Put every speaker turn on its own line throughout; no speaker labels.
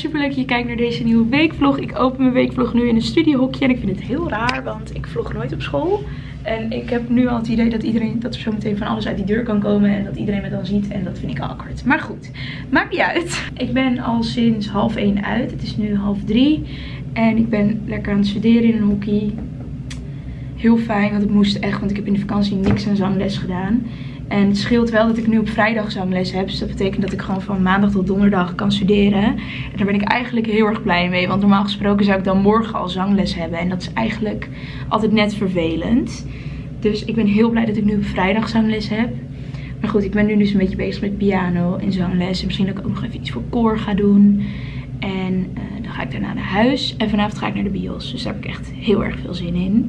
super leuk dat je kijkt naar deze nieuwe weekvlog. Ik open mijn weekvlog nu in een studiehokje en ik vind het heel raar, want ik vlog nooit op school. En ik heb nu al het idee dat er zo meteen van alles uit die deur kan komen en dat iedereen me dan ziet. En dat vind ik awkward. Maar goed, maakt niet uit. Ik ben al sinds 12:30 uit. Het is nu 2:30 en ik ben lekker aan het studeren in een hockey. Heel fijn, want ik moest echt, want ik heb in de vakantie niks aan zangles gedaan. En het scheelt wel dat ik nu op vrijdag zangles heb. Dus dat betekent dat ik gewoon van maandag tot donderdag kan studeren. En daar ben ik eigenlijk heel erg blij mee. Want normaal gesproken zou ik dan morgen al zangles hebben. En dat is eigenlijk altijd net vervelend. Dus ik ben heel blij dat ik nu op vrijdag zangles heb. Maar goed, ik ben nu dus een beetje bezig met piano en zangles. En misschien dat ik ook nog even iets voor koor ga doen. En dan ga ik daarna naar huis. En vanavond ga ik naar de bios. Dus daar heb ik echt heel erg veel zin in.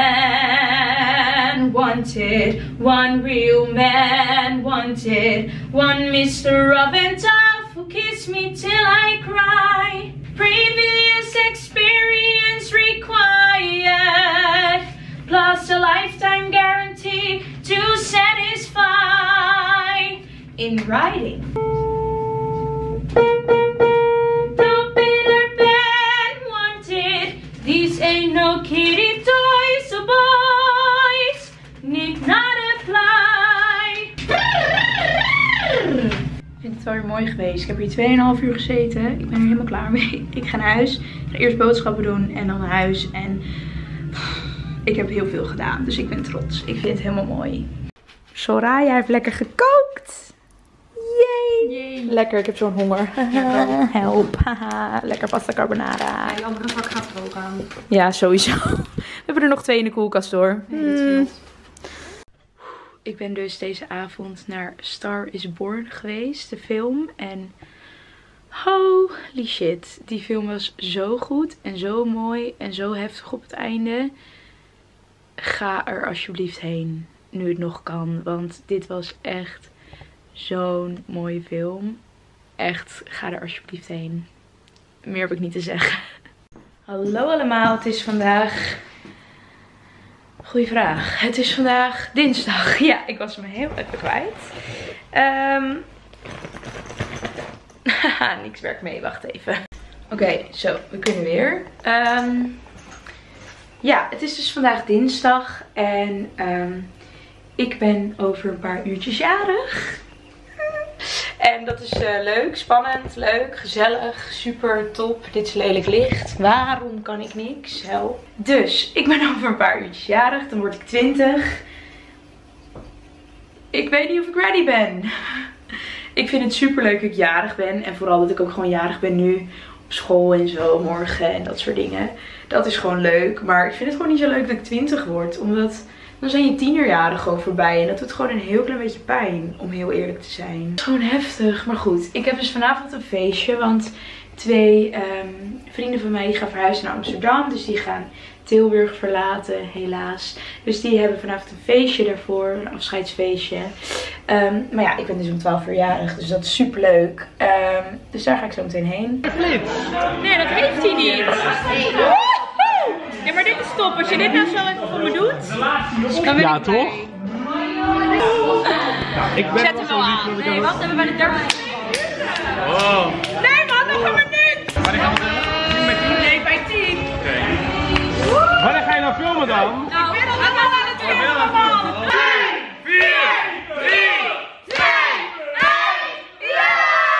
Man wanted, one real man wanted, one Mr. Rough and Tough who kissed me till I cry. Previous experience required, plus a lifetime guarantee to satisfy in writing. These ain't no kiddie toys, so boys need not apply. Ik vind het wel weer mooi geweest. Ik heb hier 2,5 uur gezeten. Ik ben er helemaal klaar mee. Ik ga naar huis. Ik ga eerst boodschappen doen en dan naar huis. En ik heb heel veel gedaan, dus ik ben trots. Ik vind het helemaal mooi. Soraya heeft lekker gekookt. Yay. Lekker, ik heb zo'n honger. Help. Lekker pasta carbonara.
Ja, die andere zak gaat er ook aan.
Ja, sowieso. We hebben er nog 2 in de koelkast hoor.
Nee, dat scheelt.
Ik ben dus deze avond naar Star is Born geweest, de film. En holy shit, die film was zo goed en zo mooi en zo heftig op het einde. Ga er alsjeblieft heen, nu het nog kan. Want dit was echt zo'n mooie film. Echt, ga er alsjeblieft heen. Meer heb ik niet te zeggen. Hallo allemaal, het is vandaag... Goeie vraag. Het is vandaag dinsdag. Ja, ik was me heel even kwijt. Haha, niks werkt mee. Wacht even. Oké, zo, we kunnen weer. Ja, het is dus vandaag dinsdag. En ik ben over een paar uurtjes jarig. En dat is leuk, spannend, leuk, gezellig, super top. Dit is lelijk licht. Waarom kan ik niks? Help. Dus, ik ben over een paar uurtjes jarig. Dan word ik 20. Ik weet niet of ik ready ben. Ik vind het super leuk dat ik jarig ben. En vooral dat ik ook gewoon jarig ben nu. Op school en zo, morgen en dat soort dingen. Dat is gewoon leuk. Maar ik vind het gewoon niet zo leuk dat ik 20 word. Omdat... dan zijn je tienerjaren gewoon voorbij. En dat doet gewoon een heel klein beetje pijn. Om heel eerlijk te zijn. Het is gewoon heftig. Maar goed. Ik heb dus vanavond een feestje. Want 2 vrienden van mij gaan verhuizen naar Amsterdam. Dus die gaan Tilburg verlaten. Helaas. Dus die hebben vanavond een feestje daarvoor. Een afscheidsfeestje. Maar ja, ik ben dus om 12 uur jarig. Dus dat is super leuk. Dus daar ga ik zo meteen heen. Nee, dat heeft hij niet. Ja, maar dit is top. Als je dit nou zo even voor me doet, dan ben ik
toch? Ik ben
zet hem wel aan. Nee, wat hebben we bij de 30?
Oh.
Nee man, nog een minuut!
Wanneer gaan we doen? Met 10?
Nee, bij 10.
Oké. Wanneer ga je nou filmen dan?
Nou, ik ben al aan het filmen, man.
5, 4, 3, 2, 1, ja!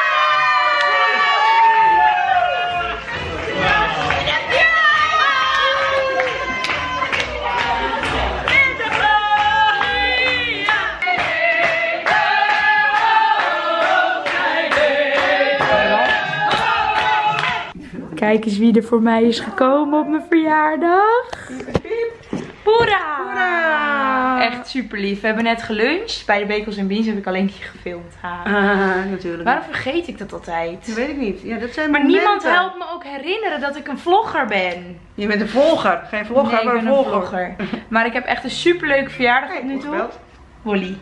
Kijk eens wie er voor mij is gekomen op mijn verjaardag. Hoera! Hoera! Echt super lief. We hebben net geluncht. Bij de Bekels en Beans heb ik alleen niet gefilmd.
Natuurlijk.
Waarom vergeet ik dat altijd?
Dat weet ik niet. Ja, dat zijn
maar
momenten.
niemand helpt me ook herinneren dat ik een vlogger ben.
Je bent een volger. Geen vlogger,
Nee,
maar
ik ben
een volger.
Maar ik heb echt een superleuke verjaardag tot nu toe.
Gebeld.
Wolly.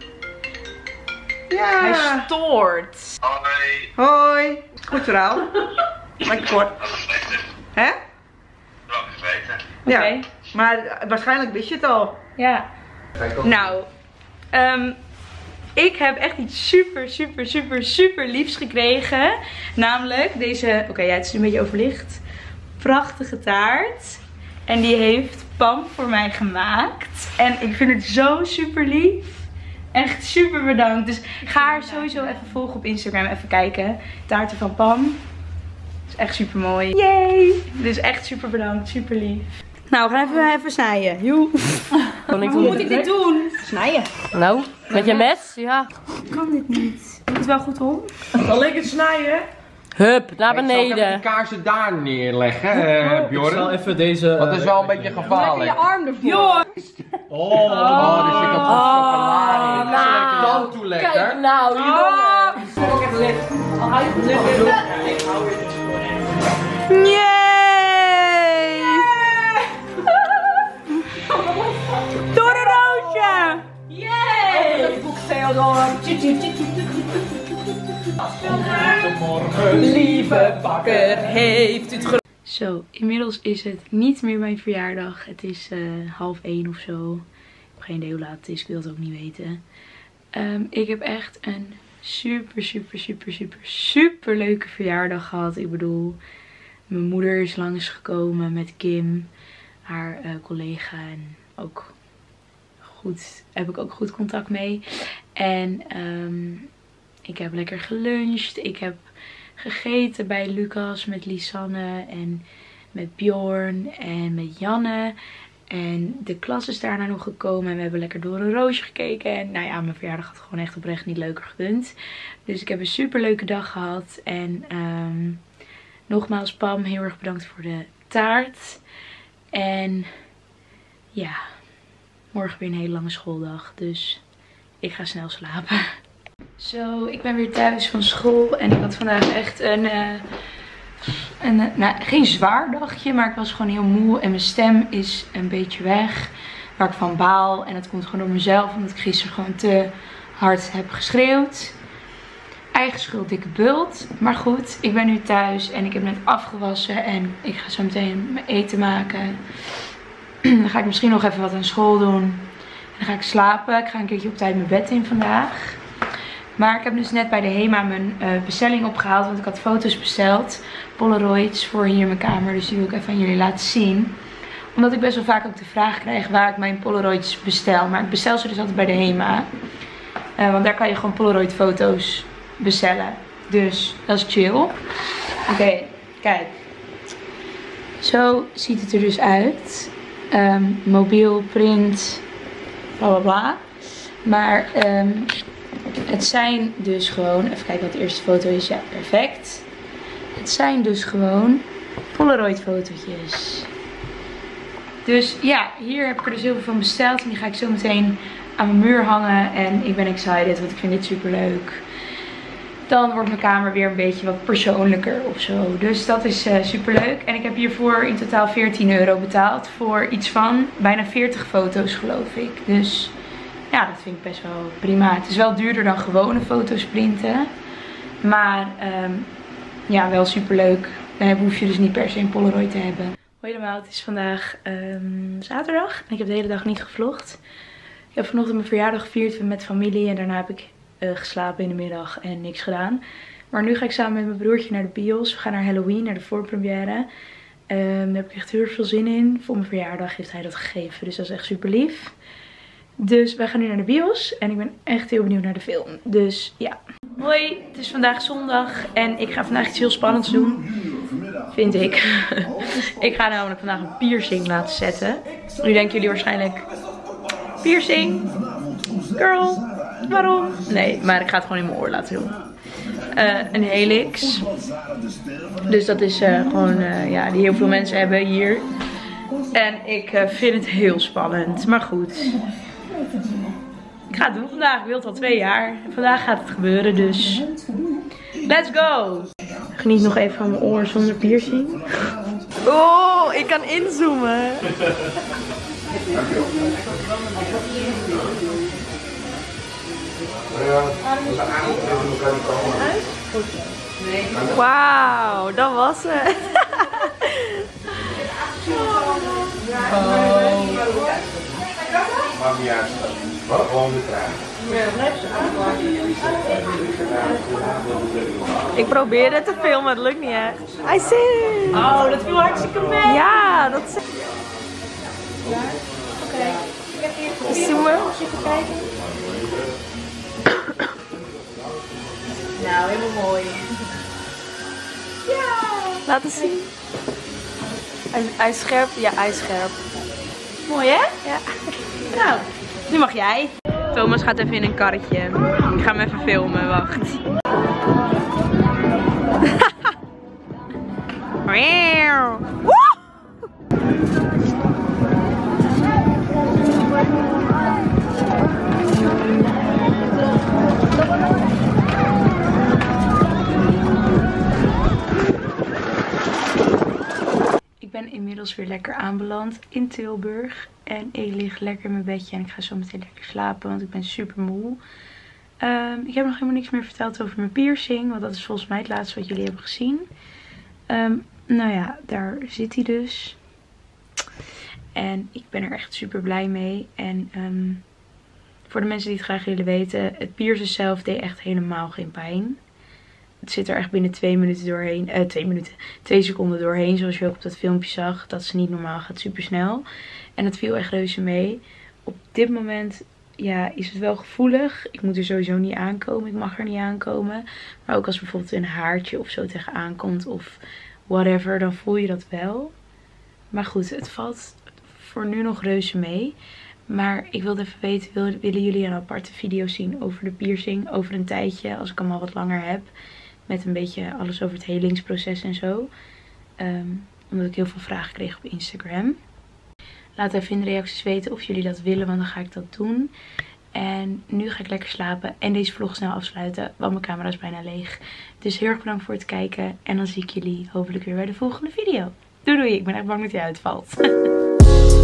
Ja.
Hij stoort.
Hoi.
Hoi. Goed verhaal. Lekker kort. Hè?
Wel geweten.
Ja.
Oké.
Maar waarschijnlijk wist je het al.
Ja. Nou, Ik heb echt iets super liefs gekregen. Namelijk deze, oké, ja, het is een beetje overlicht. Prachtige taart. En die heeft Pam voor mij gemaakt. En ik vind het zo super lief. Echt super bedankt. Dus ga haar sowieso even volgen op Instagram. Even kijken. Taarten van Pam. Is echt super mooi. Yay! Dus echt super bedankt. Super lief. Nou, we gaan even snijden. Joe.
Hoe
moet ik dit doen?
Snijden.
Nou, met je mes? Ja.
Ik kan dit niet. Doe het wel goed om.
Dan leek het snijden.
Hup, naar
Ik zal even
beneden.
de kaarsen daar neerleggen,
Ik zal
Bjorn.
even deze...
Dat is wel een beetje gevaarlijk.
arm ervoor.
Joh.
Oh, er zit een pot chocolade in.
nou.
Dan toe lekker.
Kijk nou, jongen.
Yay! Door een roosje!
Lieve bakker heeft het
Zo, inmiddels is het niet meer mijn verjaardag. Het is 12:30 of zo. Ik heb geen idee hoe laat het is, ik wil het ook niet weten. Ik heb echt een super leuke verjaardag gehad. Ik bedoel, mijn moeder is langsgekomen met Kim, haar collega. En ook heb ik ook goed contact mee. En ik heb lekker geluncht. Ik heb gegeten bij Lucas met Lisanne en met Bjorn en met Janne. En de klas is daarna nog gekomen en we hebben lekker door een roosje gekeken. En nou ja, mijn verjaardag had gewoon echt oprecht niet leuker gekund. Dus ik heb een super leuke dag gehad. En nogmaals Pam, heel erg bedankt voor de taart. En ja, morgen weer een hele lange schooldag. Dus ik ga snel slapen. Zo, ik ben weer thuis van school. En ik had vandaag echt nou, geen zwaar dagje, maar ik was gewoon heel moe. En mijn stem is een beetje weg. Waar ik van baal. En dat komt gewoon door mezelf. Omdat ik gisteren gewoon te hard heb geschreeuwd. Eigen schuld, dikke bult. Maar goed, ik ben nu thuis. En ik heb net afgewassen. En ik ga zo meteen mijn eten maken. Dan ga ik misschien nog even wat aan school doen. En dan ga ik slapen. Ik ga een keertje op tijd mijn bed in vandaag. Maar ik heb dus net bij de HEMA mijn bestelling opgehaald. Want ik had foto's besteld. Polaroids voor hier in mijn kamer. Dus die wil ik even aan jullie laten zien. Omdat ik best wel vaak ook de vraag krijg waar ik mijn Polaroids bestel. Maar ik bestel ze dus altijd bij de HEMA. Want daar kan je gewoon Polaroid foto's bestellen. Dus dat is chill. Oké, kijk. Zo ziet het er dus uit. Mobiel, print, bla bla bla. Maar het zijn dus gewoon, even kijken wat de eerste foto is. Ja, perfect. Het zijn dus gewoon Polaroid fotootjes. Dus ja, hier heb ik er dus heel veel van besteld. En die ga ik zo meteen aan mijn muur hangen. En ik ben excited, want ik vind dit super leuk. Dan wordt mijn kamer weer een beetje wat persoonlijker of zo. Dus dat is super leuk. En ik heb hiervoor in totaal €14 betaald. Voor iets van bijna 40 foto's geloof ik. Dus ja, dat vind ik best wel prima. Het is wel duurder dan gewone foto's printen. Maar ja, wel super leuk. Dan hoef je dus niet per se een Polaroid te hebben. Hoi allemaal, het is vandaag zaterdag. En ik heb de hele dag niet gevlogd. Ik heb vanochtend mijn verjaardag gevierd met familie. En daarna heb ik geslapen in de middag en niks gedaan. Maar nu ga ik samen met mijn broertje naar de bios. We gaan naar Halloween, naar de voorpremière. Daar heb ik echt heel erg veel zin in. Voor mijn verjaardag heeft hij dat gegeven. Dus dat is echt super lief. Dus wij gaan nu naar de bios. En ik ben echt heel benieuwd naar de film. Dus ja. Hoi, het is vandaag zondag. En ik ga vandaag iets heel spannends doen. Vind ik. Ik ga namelijk vandaag een piercing laten zetten. Nu denken jullie waarschijnlijk... Piercing? Girl, waarom? Nee, maar ik ga het gewoon in mijn oor laten doen. Een helix. Dus dat is gewoon, ja, die heel veel mensen hebben hier. En ik vind het heel spannend. Maar goed. Ik ga het doen vandaag. Ik wil het al 2 jaar. Vandaag gaat het gebeuren, dus... Let's go! Geniet nog even van mijn oor zonder piercing.
Oh, ik kan inzoomen. Wauw, dat was het.
Maakt niet uit. Wat? Gewoon de trein.
Ik probeerde te filmen, het lukt niet echt. I see.
Oh, dat viel hartstikke mee.
Ja, dat is...
Oké. Ik heb hier
Zoomen.
even kijken. Nou, helemaal mooi. Ja.
Laat eens zien. Hij is scherp. Ja, hij is scherp.
Mooi hè?
Ja.
Nou, nu mag jij.
Thomas gaat even in een karretje. Ik ga hem even filmen, wacht.
Ik ben inmiddels weer lekker aanbeland in Tilburg. En ik lig lekker in mijn bedje en ik ga zo meteen lekker slapen, want ik ben super moe. Ik heb nog helemaal niks meer verteld over mijn piercing, want dat is volgens mij het laatste wat jullie hebben gezien. Nou ja, daar zit hij dus. En ik ben er echt super blij mee. En voor de mensen die het graag willen weten, het piercen zelf deed echt helemaal geen pijn. Het zit er echt binnen 2 minuten doorheen. 2 seconden doorheen. Zoals je ook op dat filmpje zag. Dat is niet normaal. Gaat super snel. En het viel echt reuze mee. Op dit moment ja, is het wel gevoelig. Ik moet er sowieso niet aankomen. Ik mag er niet aankomen. Maar ook als bijvoorbeeld een haartje of zo tegenaan komt. Of whatever. Dan voel je dat wel. Maar goed. Het valt voor nu nog reuze mee. Maar ik wilde even weten. Willen jullie een aparte video zien over de piercing? Over een tijdje. Als ik hem al wat langer heb. Met een beetje alles over het helingsproces en zo. Omdat ik heel veel vragen kreeg op Instagram. Laat even in de reacties weten of jullie dat willen. Want dan ga ik dat doen. En nu ga ik lekker slapen. En deze vlog snel afsluiten. Want mijn camera is bijna leeg. Dus heel erg bedankt voor het kijken. En dan zie ik jullie hopelijk weer bij de volgende video. Doei doei. Ik ben echt bang dat hij uitvalt.